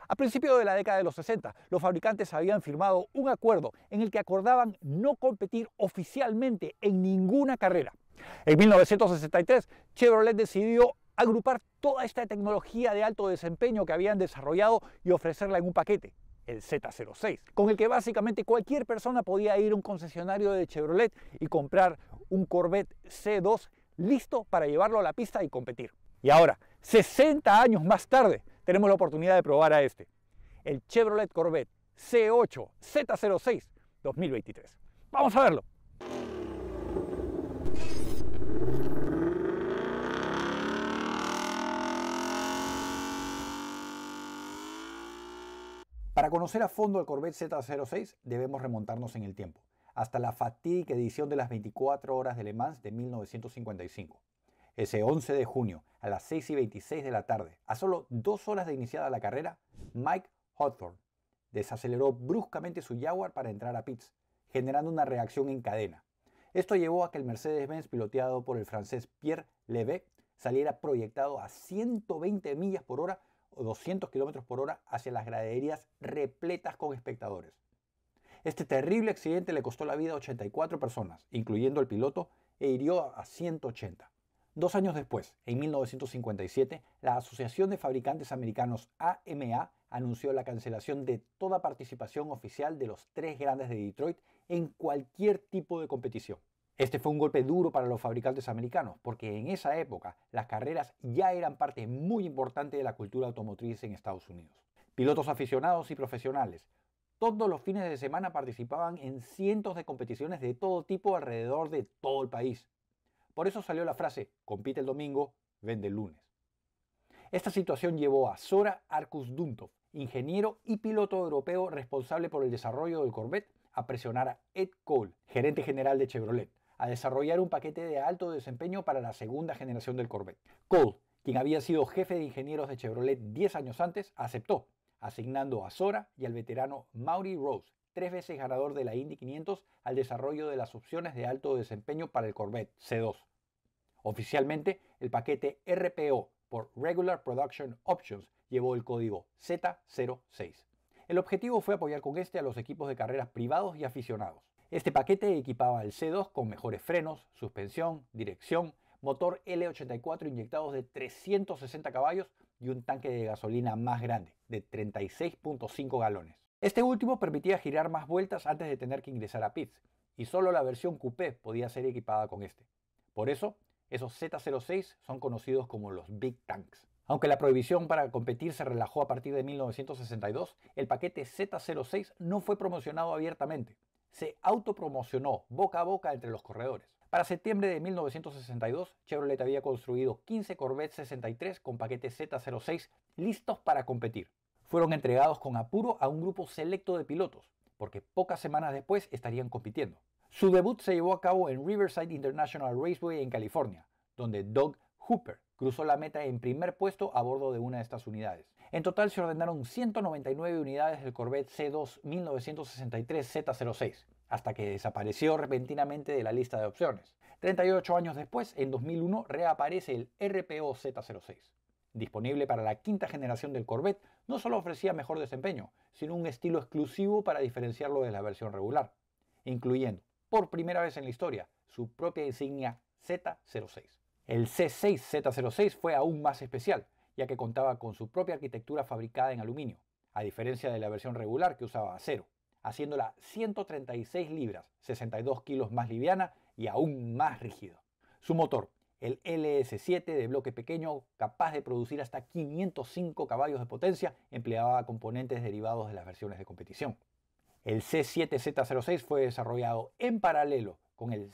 A principios de la década de los 60, los fabricantes habían firmado un acuerdo en el que acordaban no competir oficialmente en ninguna carrera. En 1963, Chevrolet decidió agrupar toda esta tecnología de alto desempeño que habían desarrollado y ofrecerla en un paquete, el Z06, con el que básicamente cualquier persona podía ir a un concesionario de Chevrolet y comprar un Corvette C2 listo para llevarlo a la pista y competir. Y ahora, 60 años más tarde, tenemos la oportunidad de probar a el Chevrolet Corvette C8 Z06 2023. Vamos a verlo. Para conocer a fondo el Corvette Z06 debemos remontarnos en el tiempo, hasta la fatídica edición de las 24 horas de Le Mans de 1955. Ese 11 de junio, a las 6:26 de la tarde, a solo 2 horas de iniciada la carrera, Mike Hawthorne desaceleró bruscamente su Jaguar para entrar a pits, generando una reacción en cadena. Esto llevó a que el Mercedes-Benz piloteado por el francés Pierre Levesque saliera proyectado a 120 millas por hora o 200 km por hora hacia las graderías repletas con espectadores. Este terrible accidente le costó la vida a 84 personas, incluyendo el piloto, e hirió a 180. 2 años después, en 1957, la Asociación de Fabricantes Americanos AMA anunció la cancelación de toda participación oficial de los 3 grandes de Detroit en cualquier tipo de competición. Este fue un golpe duro para los fabricantes americanos, porque en esa época las carreras ya eran parte muy importante de la cultura automotriz en Estados Unidos. Pilotos aficionados y profesionales, todos los fines de semana participaban en cientos de competiciones de todo tipo alrededor de todo el país. Por eso salió la frase, compite el domingo, vende el lunes. Esta situación llevó a Zora Arkus Duntov, ingeniero y piloto europeo responsable por el desarrollo del Corvette, a presionar a Ed Cole, gerente general de Chevrolet, a desarrollar un paquete de alto desempeño para la segunda generación del Corvette. Cole, quien había sido jefe de ingenieros de Chevrolet 10 años antes, aceptó, asignando a Zora y al veterano Maury Rose, 3 veces ganador de la Indy 500, al desarrollo de las opciones de alto desempeño para el Corvette C2. Oficialmente, el paquete RPO por Regular Production Options llevó el código Z06. El objetivo fue apoyar con a los equipos de carreras privados y aficionados. Este paquete equipaba al C2 con mejores frenos, suspensión, dirección, motor L84 inyectados de 360 caballos y un tanque de gasolina más grande, de 36.5 galones. Este último permitía girar más vueltas antes de tener que ingresar a pits, y solo la versión coupé podía ser equipada con este. Por eso, esos Z06 son conocidos como los Big Tanks. Aunque la prohibición para competir se relajó a partir de 1962, el paquete Z06 no fue promocionado abiertamente. Se autopromocionó boca a boca entre los corredores. Para septiembre de 1962, Chevrolet había construido 15 Corvette 63 con paquete Z06 listos para competir. Fueron entregados con apuro a un grupo selecto de pilotos, porque pocas semanas después estarían compitiendo. Su debut se llevó a cabo en Riverside International Raceway en California, donde Doug Hooper cruzó la meta en primer puesto a bordo de una de estas unidades. En total se ordenaron 199 unidades del Corvette C2 1963 Z06, hasta que desapareció repentinamente de la lista de opciones. 38 años después, en 2001, reaparece el RPO Z06. Disponible para la quinta generación del Corvette, no solo ofrecía mejor desempeño, sino un estilo exclusivo para diferenciarlo de la versión regular, incluyendo, por primera vez en la historia, su propia insignia Z06. El C6 Z06 fue aún más especial, ya que contaba con su propia arquitectura fabricada en aluminio, a diferencia de la versión regular que usaba acero, haciéndola 136 libras, 62 kilos más liviana y aún más rígido. Su motor, el LS7 de bloque pequeño, capaz de producir hasta 505 caballos de potencia, empleaba componentes derivados de las versiones de competición. El C7 Z06 fue desarrollado en paralelo con el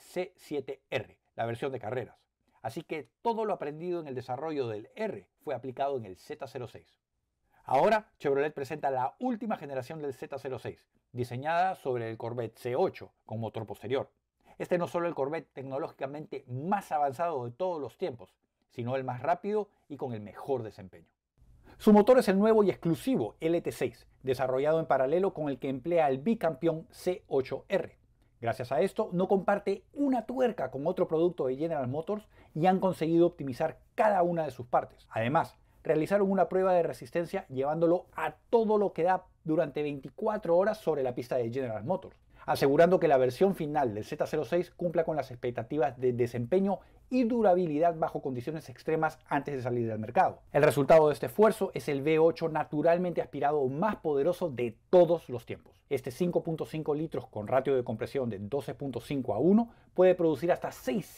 C7R, la versión de carreras. Así que todo lo aprendido en el desarrollo del R fue aplicado en el Z06. Ahora Chevrolet presenta la última generación del Z06, diseñada sobre el Corvette C8 con motor posterior. Este no es solo el Corvette tecnológicamente más avanzado de todos los tiempos, sino el más rápido y con el mejor desempeño. Su motor es el nuevo y exclusivo LT6, desarrollado en paralelo con el que emplea el bicampeón C8R. Gracias a esto, no comparte una tuerca con otro producto de General Motors y han conseguido optimizar cada una de sus partes. Además, realizaron una prueba de resistencia llevándolo a todo lo que da durante 24 horas sobre la pista de General Motors, asegurando que la versión final del Z06 cumpla con las expectativas de desempeño y durabilidad bajo condiciones extremas antes de salir del mercado. El resultado de este esfuerzo es el V8 naturalmente aspirado más poderoso de todos los tiempos. Este 5.5 litros con ratio de compresión de 12.5 a 1 puede producir hasta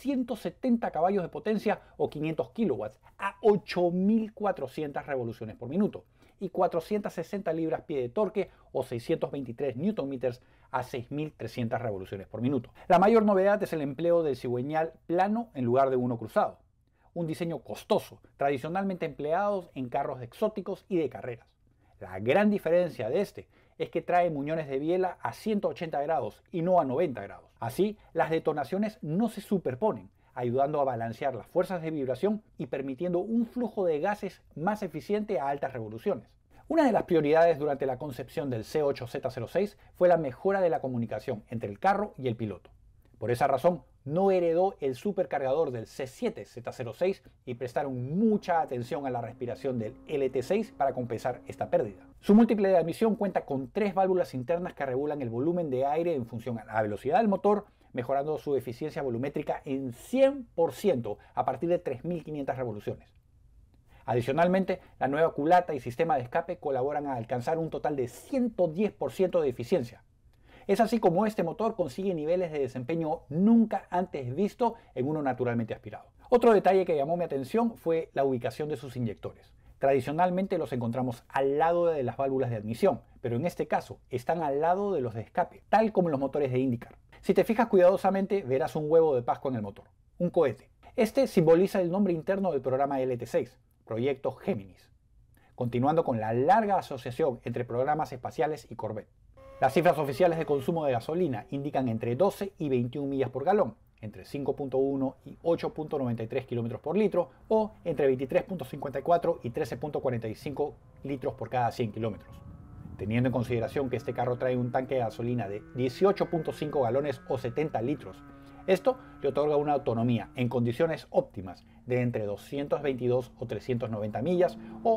670 caballos de potencia o 500 kilowatts a 8.400 revoluciones por minuto y 460 libras-pie de torque o 623 Nm a 6.300 revoluciones por minuto. La mayor novedad es el empleo del cigüeñal plano en lugar de uno cruzado, un diseño costoso, tradicionalmente empleado en carros exóticos y de carreras. La gran diferencia de este es que trae muñones de biela a 180 grados y no a 90 grados. Así, las detonaciones no se superponen, ayudando a balancear las fuerzas de vibración y permitiendo un flujo de gases más eficiente a altas revoluciones. Una de las prioridades durante la concepción del C8Z06 fue la mejora de la comunicación entre el carro y el piloto. Por esa razón, no heredó el supercargador del C7Z06 y prestaron mucha atención a la respiración del LT6 para compensar esta pérdida. Su múltiple de admisión cuenta con 3 válvulas internas que regulan el volumen de aire en función a la velocidad del motor, mejorando su eficiencia volumétrica en 100% a partir de 3.500 revoluciones. Adicionalmente, la nueva culata y sistema de escape colaboran a alcanzar un total de 110% de eficiencia. Es así como este motor consigue niveles de desempeño nunca antes visto en uno naturalmente aspirado. Otro detalle que llamó mi atención fue la ubicación de sus inyectores. Tradicionalmente los encontramos al lado de las válvulas de admisión, pero en este caso están al lado de los de escape, tal como en los motores de IndyCar. Si te fijas cuidadosamente, verás un huevo de Pascua en el motor, un cohete. Este simboliza el nombre interno del programa LT6, Proyecto Géminis, continuando con la larga asociación entre programas espaciales y Corvette. Las cifras oficiales de consumo de gasolina indican entre 12 y 21 millas por galón, entre 5.1 y 8.93 km por litro o entre 23.54 y 13.45 litros por cada 100 kilómetros. Teniendo en consideración que este carro trae un tanque de gasolina de 18.5 galones o 70 litros, esto le otorga una autonomía en condiciones óptimas de entre 222 o 390 millas o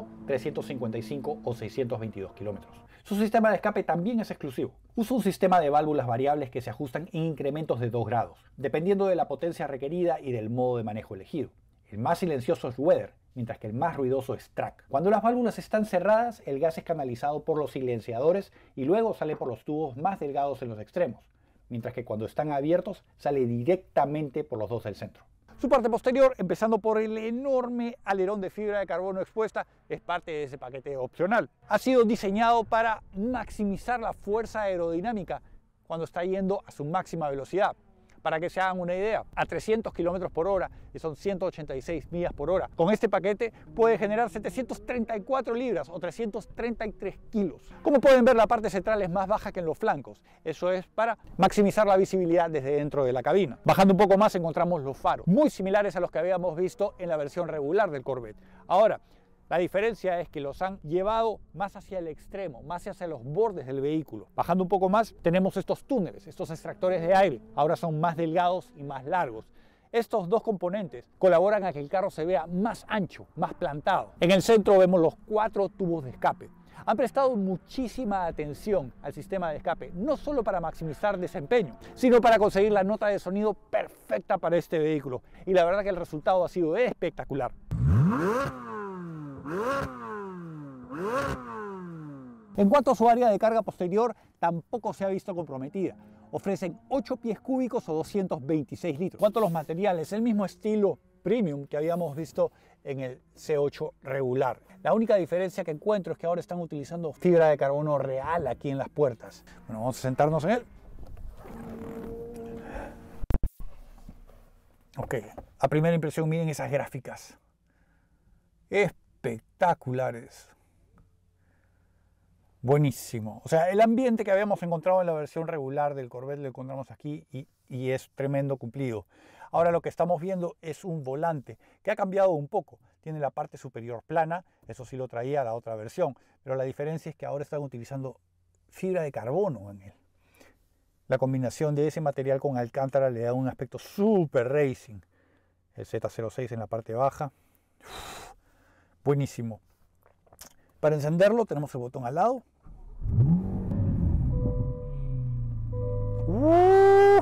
355 o 622 kilómetros. Su sistema de escape también es exclusivo. Usa un sistema de válvulas variables que se ajustan en incrementos de 2 grados, dependiendo de la potencia requerida y del modo de manejo elegido. El más silencioso es Weather, mientras que el más ruidoso es Track. Cuando las válvulas están cerradas, el gas es canalizado por los silenciadores y luego sale por los tubos más delgados en los extremos, mientras que cuando están abiertos sale directamente por los dos del centro. Su parte posterior, empezando por el enorme alerón de fibra de carbono expuesta, es parte de ese paquete opcional. Ha sido diseñado para maximizar la fuerza aerodinámica cuando está yendo a su máxima velocidad. Para que se hagan una idea, a 300 km por hora, que son 186 millas por hora, con este paquete puede generar 734 libras o 333 kilos. Como pueden ver, la parte central es más baja que en los flancos. Eso es para maximizar la visibilidad desde dentro de la cabina. Bajando un poco más encontramos los faros, muy similares a los que habíamos visto en la versión regular del Corvette. Ahora, la diferencia es que los han llevado más hacia el extremo, más hacia los bordes del vehículo. Bajando un poco más, tenemos estos túneles, estos extractores de aire. Ahora son más delgados y más largos. Estos dos componentes colaboran a que el carro se vea más ancho, más plantado. En el centro vemos los 4 tubos de escape. Han prestado muchísima atención al sistema de escape, no solo para maximizar desempeño, sino para conseguir la nota de sonido perfecta para este vehículo. Y la verdad que el resultado ha sido espectacular. En cuanto a su área de carga posterior, tampoco se ha visto comprometida. Ofrecen 8 pies cúbicos o 226 litros. En cuanto a los materiales, el mismo estilo premium que habíamos visto en el C8 regular. La única diferencia que encuentro es que ahora están utilizando fibra de carbono real aquí en las puertas. Bueno, vamos a sentarnos en él. Ok, a primera impresión miren esas gráficas. Espectaculares. Buenísimo. O sea, el ambiente que habíamos encontrado en la versión regular del Corvette lo encontramos aquí y es tremendo cumplido. Ahora lo que estamos viendo es un volante que ha cambiado un poco. Tiene la parte superior plana, eso sí lo traía la otra versión, pero la diferencia es que ahora están utilizando fibra de carbono en él. La combinación de ese material con alcántara le da un aspecto super racing. El Z06 en la parte baja. Buenísimo. Para encenderlo tenemos el botón al lado. ¡Uf!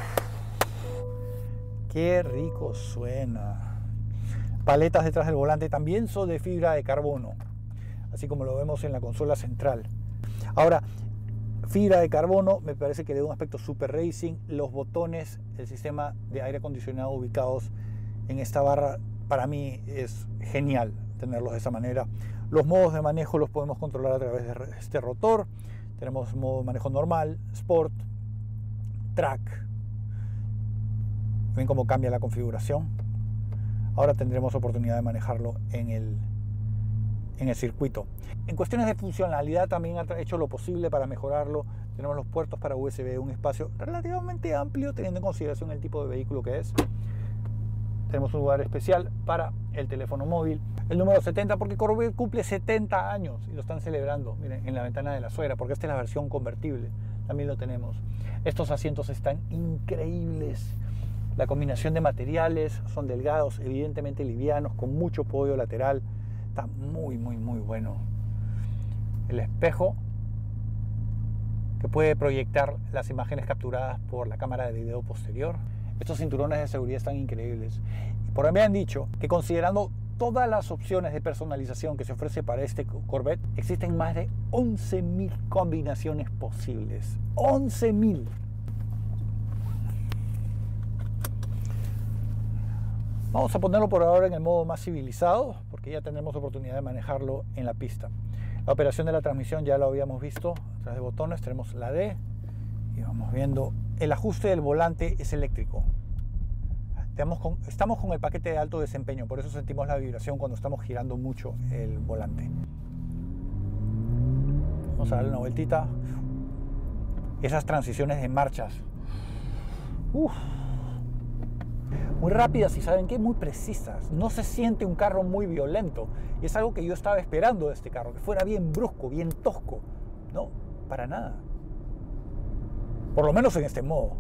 ¡Qué rico suena! Paletas detrás del volante también son de fibra de carbono, así como lo vemos en la consola central. Ahora, fibra de carbono me parece que le da un aspecto super racing. Los botones, el sistema de aire acondicionado ubicados en esta barra, para mí es genial tenerlos de esa manera. Los modos de manejo los podemos controlar a través de este rotor. Tenemos modo de manejo normal, Sport, Track. Ven cómo cambia la configuración. Ahora tendremos oportunidad de manejarlo en el circuito. En cuestiones de funcionalidad también ha hecho lo posible para mejorarlo. Tenemos los puertos para USB, un espacio relativamente amplio teniendo en consideración el tipo de vehículo que es. Tenemos un lugar especial para el teléfono móvil. El número 70 porque Corvette cumple 70 años y lo están celebrando. Miren, en la ventana de la suegra, porque esta es la versión convertible. También lo tenemos. Estos asientos están increíbles. La combinación de materiales son delgados, evidentemente livianos, con mucho apoyo lateral. Está muy bueno. El espejo que puede proyectar las imágenes capturadas por la cámara de video posterior. Estos cinturones de seguridad están increíbles. Y por ahí me han dicho que considerando todas las opciones de personalización que se ofrece para este Corvette, existen más de 11.000 combinaciones posibles. 11.000. Vamos a ponerlo por ahora en el modo más civilizado, porque ya tenemos oportunidad de manejarlo en la pista. La operación de la transmisión ya lo habíamos visto a través de botones. Tenemos la D y vamos viendo. El ajuste del volante es eléctrico. Estamos con el paquete de alto desempeño, por eso sentimos la vibración cuando estamos girando mucho el volante. Vamos a darle una vueltita. Esas transiciones de marchas. Muy rápidas y ¿saben qué? Muy precisas. No se siente un carro muy violento. Y es algo que yo estaba esperando de este carro, que fuera bien brusco, bien tosco. No, para nada. Por lo menos en este modo.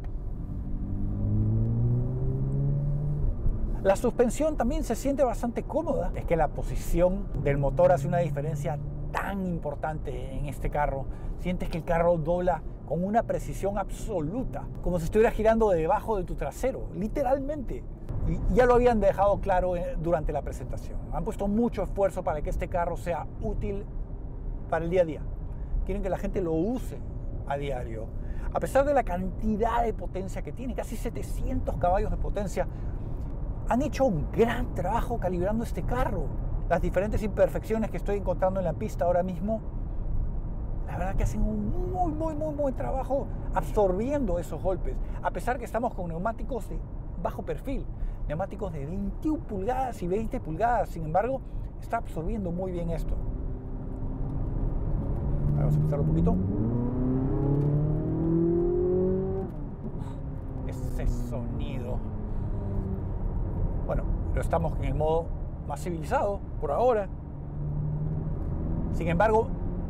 La suspensión también se siente bastante cómoda. Es que la posición del motor hace una diferencia tan importante en este carro. Sientes que el carro dobla con una precisión absoluta, como si estuviera girando debajo de tu trasero, literalmente. Y ya lo habían dejado claro durante la presentación. Han puesto mucho esfuerzo para que este carro sea útil para el día a día. Quieren que la gente lo use a diario. A pesar de la cantidad de potencia que tiene, casi 700 caballos de potencia, han hecho un gran trabajo calibrando este carro. Las diferentes imperfecciones que estoy encontrando en la pista ahora mismo, la verdad que hacen un muy buen trabajo absorbiendo esos golpes. A pesar que estamos con neumáticos de bajo perfil, neumáticos de 21 pulgadas y 20 pulgadas, sin embargo, está absorbiendo muy bien esto. Vamos a empezar un poquito. Ese sonido. Bueno, pero estamos en el modo más civilizado por ahora. Sin embargo,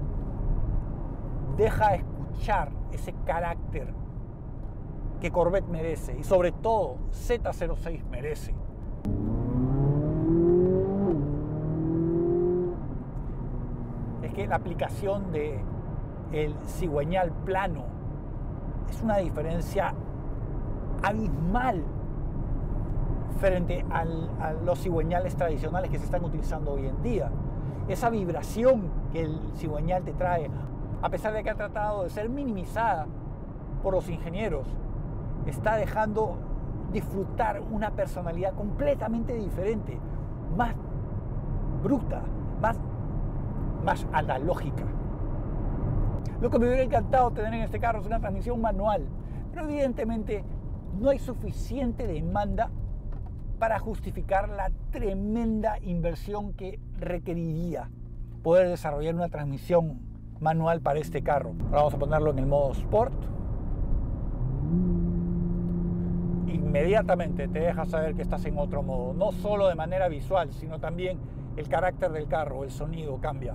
deja escuchar ese carácter que Corvette merece y sobre todo Z06 merece. Es que la aplicación de el cigüeñal plano es una diferencia abismal frente a los cigüeñales tradicionales que se están utilizando hoy en día. Esa vibración que el cigüeñal te trae, a pesar de que ha tratado de ser minimizada por los ingenieros, está dejando disfrutar una personalidad completamente diferente, más bruta, más analógica. Lo que me hubiera encantado tener en este carro es una transmisión manual, pero evidentemente no hay suficiente demanda para justificar la tremenda inversión que requeriría poder desarrollar una transmisión manual para este carro. Ahora vamos a ponerlo en el modo Sport. Inmediatamente te deja saber que estás en otro modo, no solo de manera visual, sino también el carácter del carro, el sonido cambia.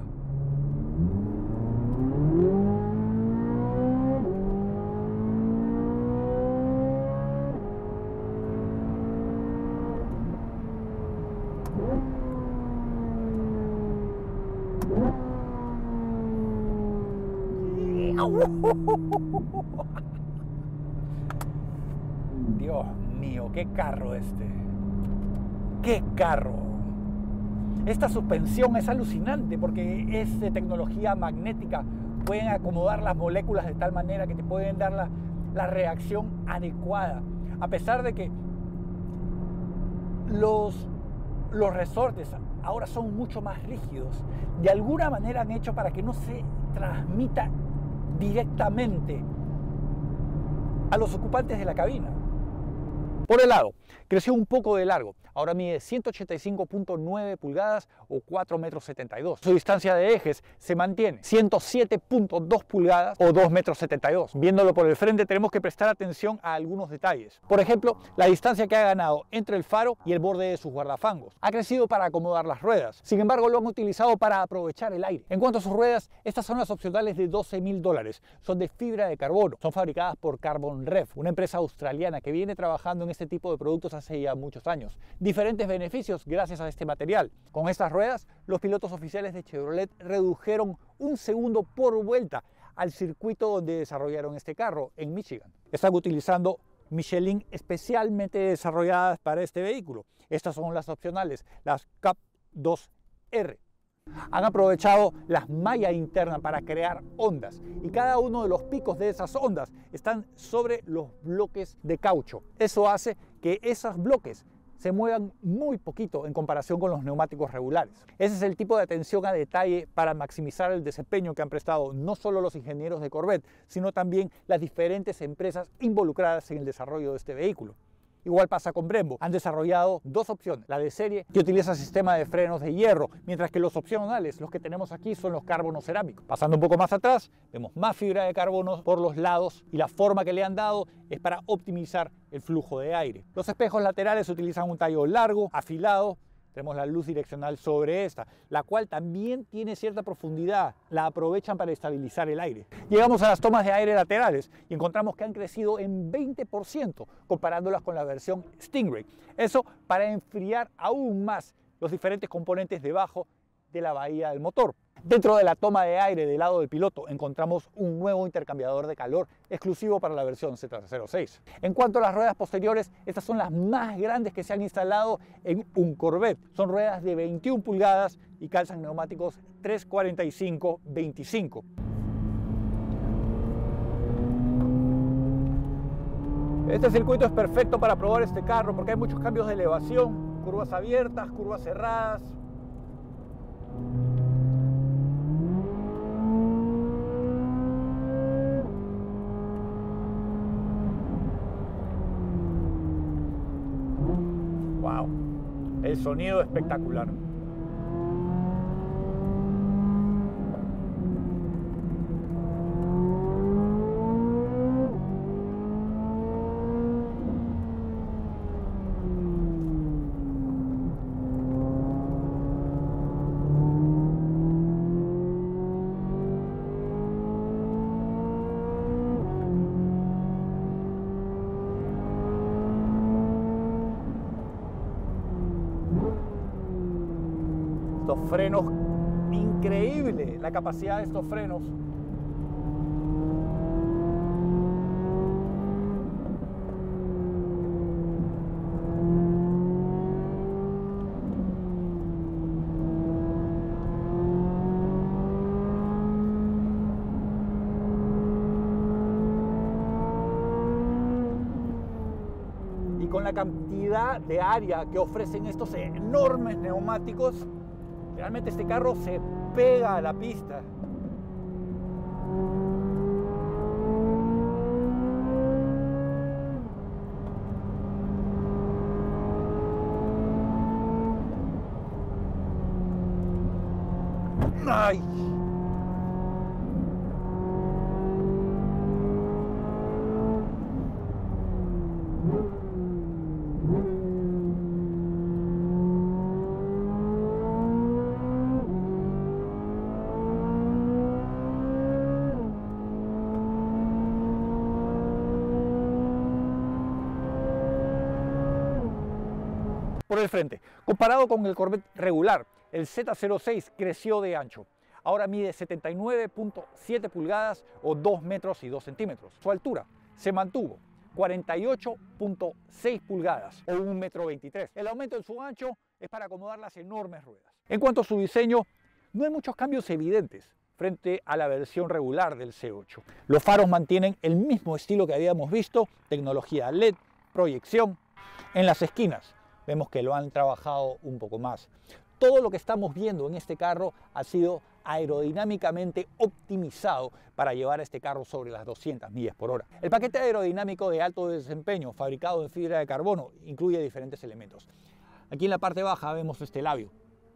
Dios mío, qué carro este. ¡Qué carro! Esta suspensión es alucinante porque es de tecnología magnética. Pueden acomodar las moléculas de tal manera que te pueden dar la reacción adecuada. A pesar de que los resortes ahora son mucho más rígidos, de alguna manera han hecho para que no se transmita directamente a los ocupantes de la cabina. Por el lado, creció un poco de largo. Ahora mide 185.9 pulgadas o 4,72 metros. Su distancia de ejes se mantiene 107.2 pulgadas o 2,72 metros. Viéndolo por el frente tenemos que prestar atención a algunos detalles. Por ejemplo, la distancia que ha ganado entre el faro y el borde de sus guardafangos. Ha crecido para acomodar las ruedas. Sin embargo, lo han utilizado para aprovechar el aire. En cuanto a sus ruedas, estas son las opcionales de $12.000. Son de fibra de carbono. Son fabricadas por Carbon Ref, una empresa australiana que viene trabajando en este tipo de productos hace ya muchos años. Diferentes beneficios gracias a este material. Con estas ruedas, los pilotos oficiales de Chevrolet redujeron 1 segundo por vuelta al circuito donde desarrollaron este carro, en Michigan. Están utilizando Michelin especialmente desarrolladas para este vehículo. Estas son las opcionales, las Cup 2R. Han aprovechado la malla interna para crear ondas y cada uno de los picos de esas ondas están sobre los bloques de caucho. Eso hace que esos bloques se muevan muy poquito en comparación con los neumáticos regulares. Ese es el tipo de atención a detalle para maximizar el desempeño que han prestado no solo los ingenieros de Corvette, sino también las diferentes empresas involucradas en el desarrollo de este vehículo. Igual pasa con Brembo. Han desarrollado dos opciones. La de serie, que utiliza sistema de frenos de hierro, mientras que los opcionales, los que tenemos aquí, son los carbonos cerámicos. Pasando un poco más atrás, vemos más fibra de carbono por los lados y la forma que le han dado es para optimizar el flujo de aire. Los espejos laterales utilizan un tallo largo, afilado. Tenemos la luz direccional sobre esta, la cual también tiene cierta profundidad. La aprovechan para estabilizar el aire. Llegamos a las tomas de aire laterales y encontramos que han crecido en 20% comparándolas con la versión Stingray. Eso para enfriar aún más los diferentes componentes debajo de la bahía del motor. Dentro de la toma de aire del lado del piloto encontramos un nuevo intercambiador de calor exclusivo para la versión Z06. En cuanto a las ruedas posteriores, estas son las más grandes que se han instalado en un Corvette. Son ruedas de 21 pulgadas y calzan neumáticos 345/25. Este circuito es perfecto para probar este carro porque hay muchos cambios de elevación, curvas abiertas, curvas cerradas. Wow, el sonido espectacular. Estos frenos, increíble la capacidad de estos frenos. Y con la cantidad de área que ofrecen estos enormes neumáticos, realmente este carro se pega a la pista. ¡Ay! Por el frente, comparado con el Corvette regular, el Z06 creció de ancho. ahora mide 79.7 pulgadas o 2 metros y 2 centímetros. Su altura se mantuvo 48.6 pulgadas o 1 metro 23. El aumento en su ancho es para acomodar las enormes ruedas. En cuanto a su diseño, no hay muchos cambios evidentes frente a la versión regular del C8. Los faros mantienen el mismo estilo que habíamos visto, tecnología LED, proyección. En las esquinas vemos que lo han trabajado un poco más. Todo lo que estamos viendo en este carro ha sido aerodinámicamente optimizado para llevar este carro sobre las 200 millas por hora. El paquete aerodinámico de alto desempeño fabricado en fibra de carbono incluye diferentes elementos. Aquí en la parte baja vemos este labio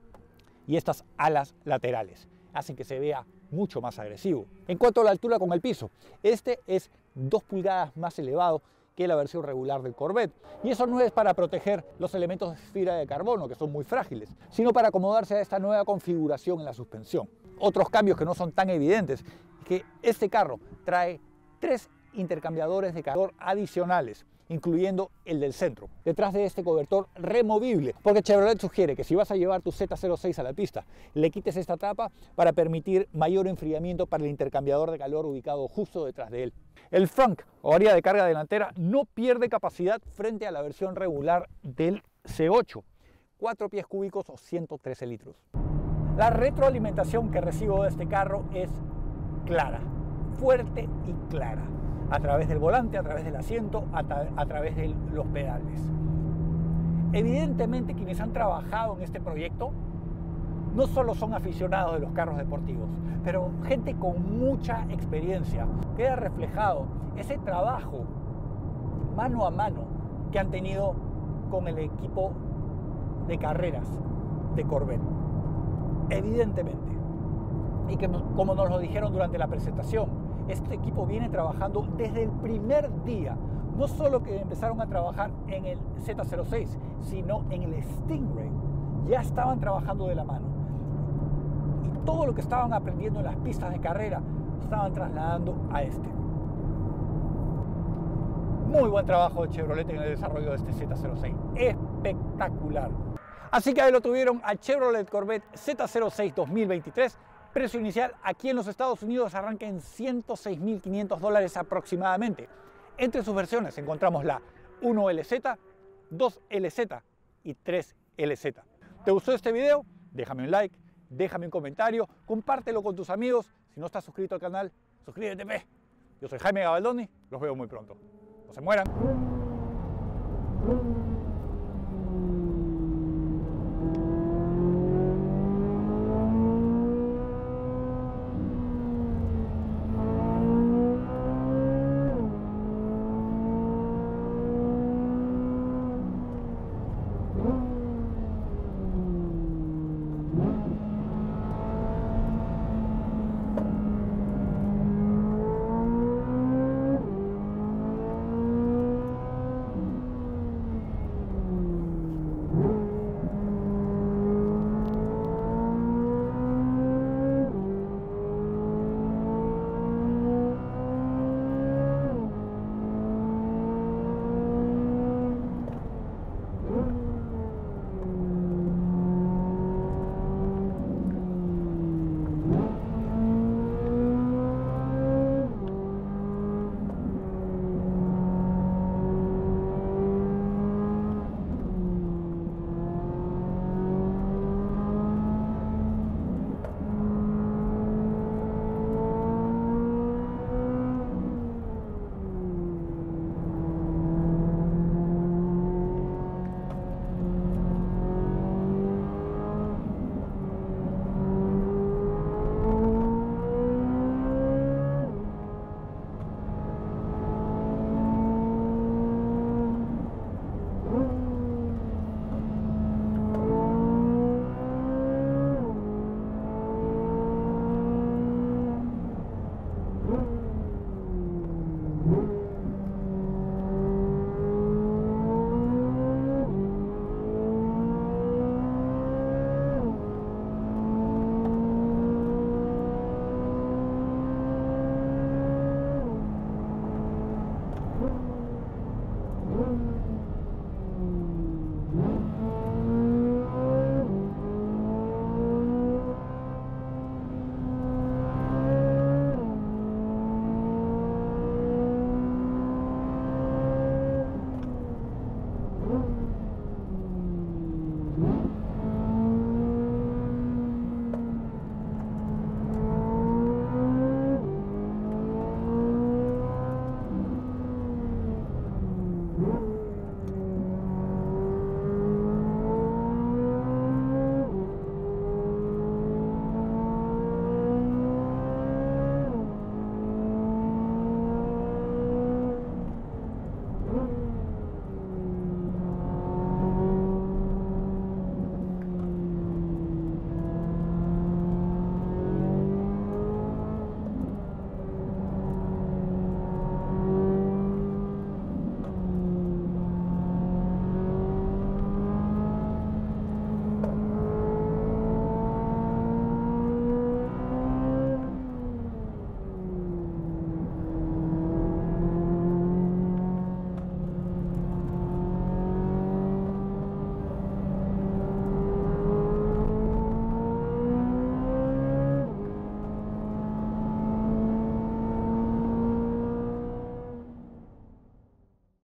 y estas alas laterales hacen que se vea mucho más agresivo. En cuanto a la altura con el piso, este es 2 pulgadas más elevado que la versión regular del Corvette. Y eso no es para proteger los elementos de fibra de carbono, que son muy frágiles, sino para acomodarse a esta nueva configuración en la suspensión. Otros cambios que no son tan evidentes es que este carro trae 3 intercambiadores de calor adicionales, incluyendo el del centro, detrás de este cobertor removible, porque Chevrolet sugiere que si vas a llevar tu Z06 a la pista, le quites esta tapa para permitir mayor enfriamiento para el intercambiador de calor ubicado justo detrás de él. El frunk o área de carga delantera no pierde capacidad frente a la versión regular del C8, 4 pies cúbicos o 113 litros. La retroalimentación que recibo de este carro es clara, fuerte y clara, a través del volante, a través del asiento, a través de los pedales. Evidentemente quienes han trabajado en este proyecto no solo son aficionados de los carros deportivos, pero gente con mucha experiencia. Queda reflejado ese trabajo mano a mano que han tenido con el equipo de carreras de Corvette. Evidentemente, y que como nos lo dijeron durante la presentación, este equipo viene trabajando desde el primer día. No solo que empezaron a trabajar en el Z06, sino en el Stingray. Ya estaban trabajando de la mano. Y todo lo que estaban aprendiendo en las pistas de carrera, estaban trasladando a este. Muy buen trabajo de Chevrolet en el desarrollo de este Z06. Espectacular. Así que ahí lo tuvieron al Chevrolet Corvette Z06 2023. Precio inicial aquí en los Estados Unidos arranca en $106.500 aproximadamente. Entre sus versiones encontramos la 1LZ, 2LZ y 3LZ. ¿Te gustó este video? Déjame un like, déjame un comentario, compártelo con tus amigos. Si no estás suscrito al canal, suscríbete. Yo soy Jaime Gabaldoni, los veo muy pronto. No se mueran.